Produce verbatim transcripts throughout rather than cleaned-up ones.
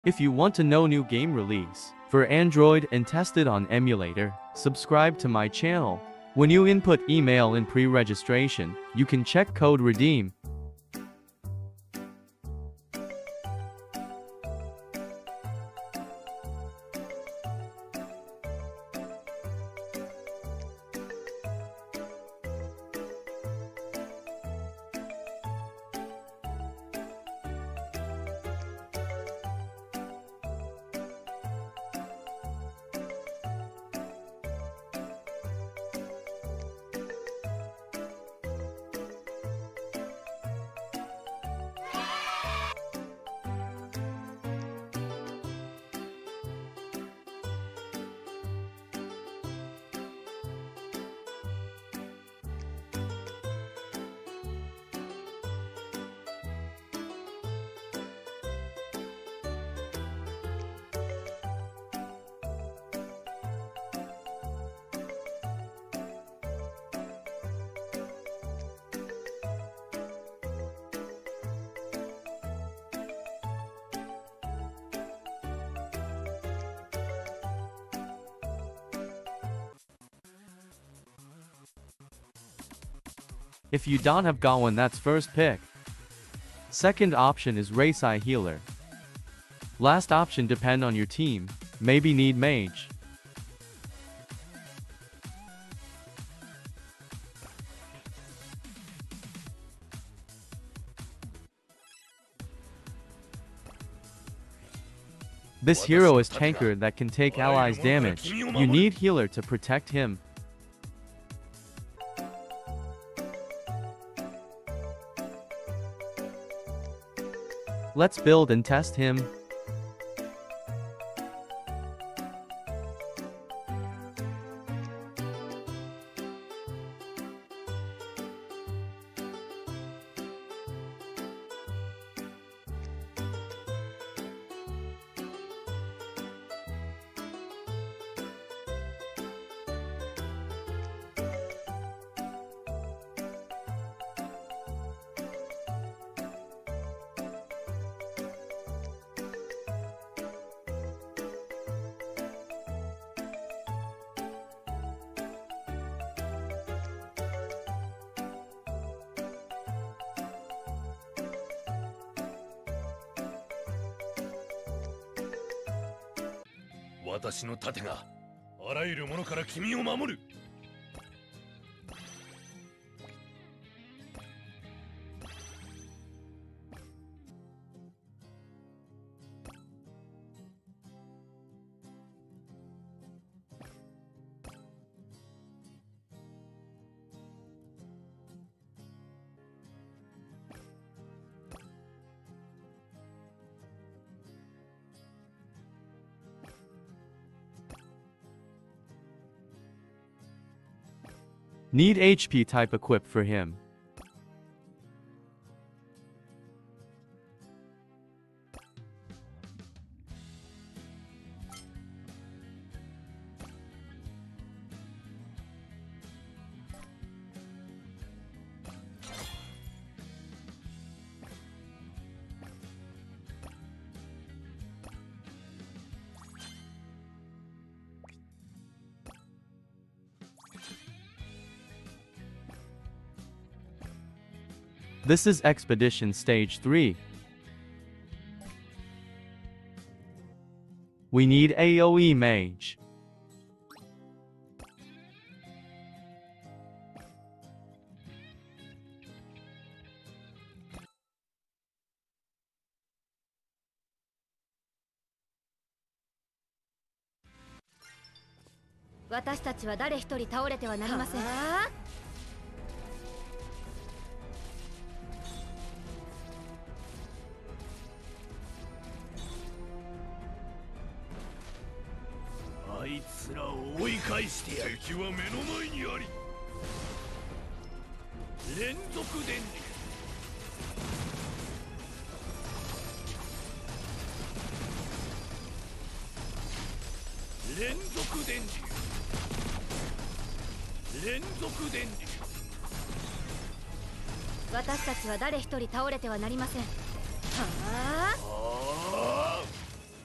If you want to know new game release for Android and test it on emulator, subscribe to my channel. When you input email in pre-registration, you can check code redeem. If you don't have Gawain, that's first pick. Second option is Raysai Healer. Last option depend on your team, maybe need Mage. This hero is tanker that can take allies damage. You need healer to protect him. Let's build and test him. 私の盾があらゆるものから君を守る。 Need H P type equip for him. This is Expedition Stage three. We need A O E Mage. We 私たちは誰一人倒れてはなりません。 あいつらを追い返してやる。敵は目の前にあり。連続電流。連続電流。連続電流。 私たちは誰一人倒れてはなりません。はあ。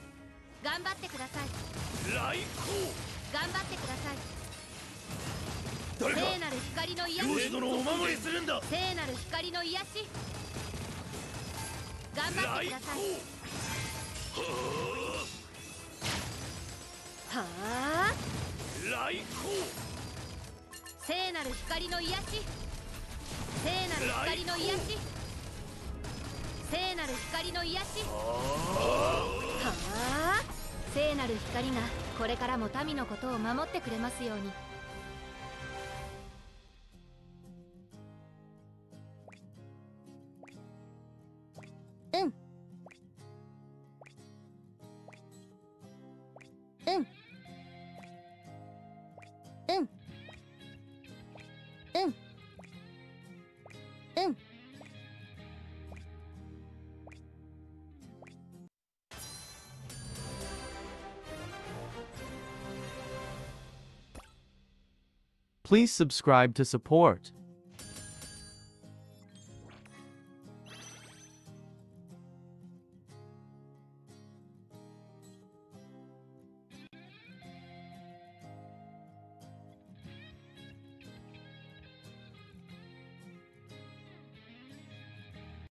ってください。 来頑張ってください。 光誰か聖なる光の癒し。 領主殿をお守りするんだ。 聖なる光の癒し。頑張ってください。はあ。 来光聖なる光の癒し。聖なる光の癒し。聖なる光の癒し。はあ。聖なる光がこれからも民のことを守ってくれますように。うんうんうんうんうん。 Please subscribe to support.